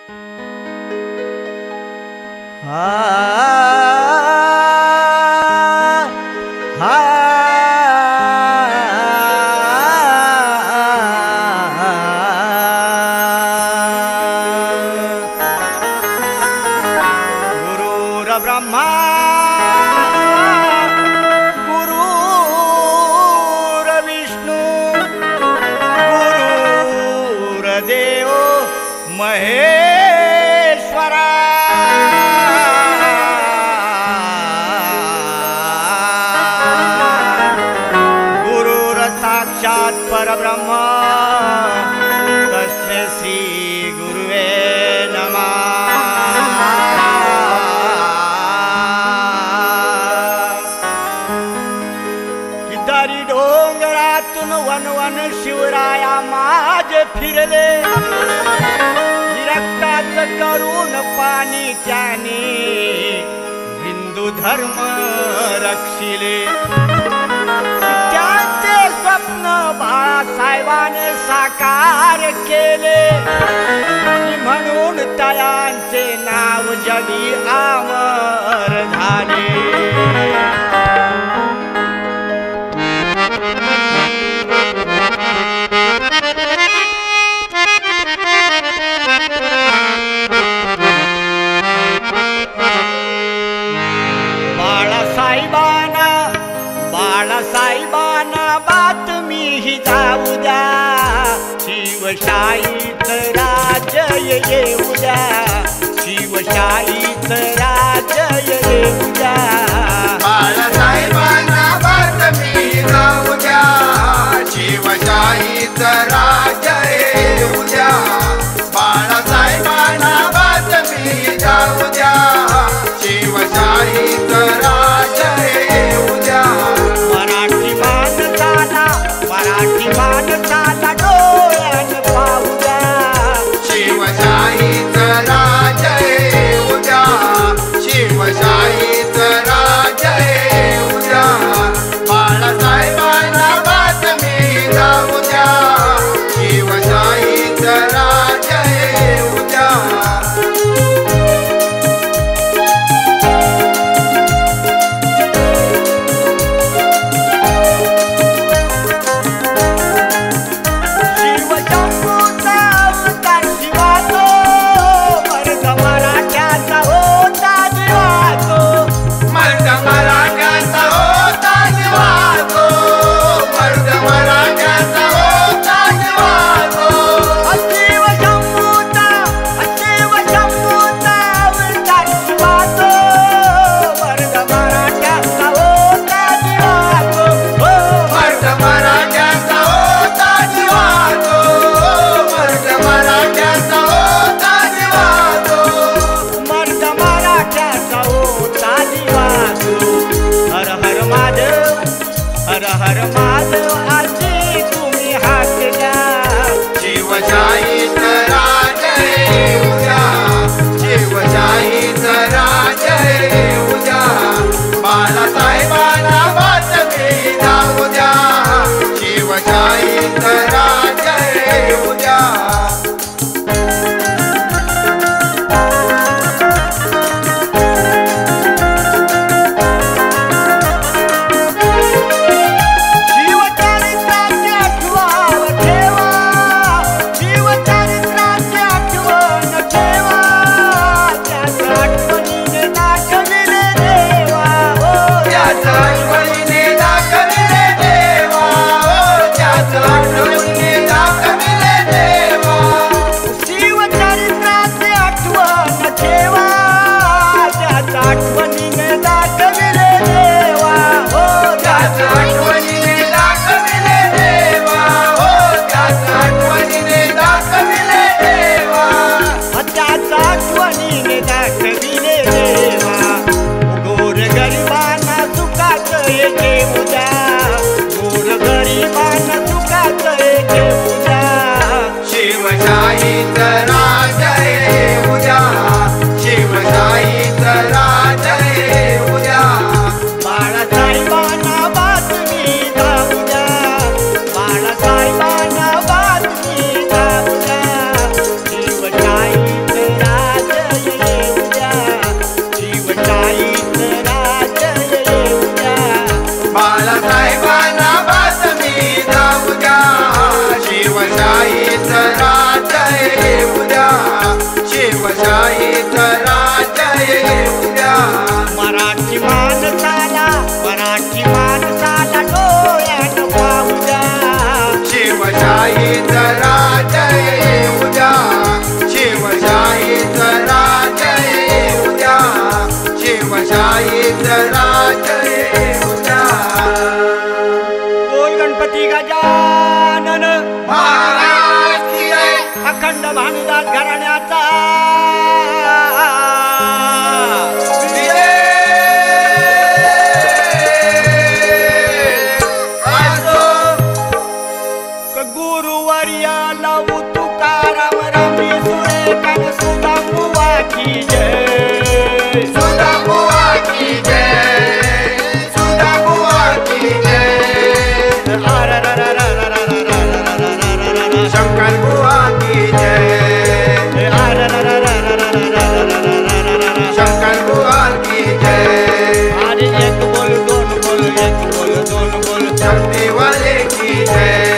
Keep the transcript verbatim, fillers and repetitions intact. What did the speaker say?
गुरुर ब्रह्मा गुरुर विष्णु गुरुर्देव महेश्वरा गुरुर साक्षात् परब्रह्म तस्मै श्री गुरुवे नमः। किदारी डोंगरातून वन वन शिवराया माझे फिरले, रक्ताचं करून पाणी त्याने हिंदू धर्म रक्षिले। त्यांचे स्वप्न बाळासाहेबाने साकार केले, म्हणून तयांचे नाव जगी अमर झाले। बाळासाहेबांना बाळासाहेबांना बातमी ही जाऊ द्या, शिवशाहीच राज्य येऊ द्या, शिवशाहीच राज्य येऊ द्या। बाळासाहेबांना बातमी जाऊ द्या, शिवशाहीच राज्य येऊ द्या। बाळासाहेबांना बातमी जाऊ द्या, शिवशाहीच राज्य येऊ द्या। मराठी माणसाला मराठी माणसाला डोळ्यान पाहू द्या, शिवशाहीच राज्य येऊ द्या, शिवशाहीच राज्य येऊ द्या। बाळासाहेबांना बातमी जाऊ द्या, शिवशाहीच राज्य येऊ द्या। घराण्याचा गुरुवर्या लावू तुकाराम रमी सुरेखन सुधा बुवा की जय सुधा बुवा की जय सुधा बुवा की जय शंकर बुवा की जय शंकर बुवा की जय अरे एक बोल दोन बोल एक बोल दोन बोल शक्ति वाले की जय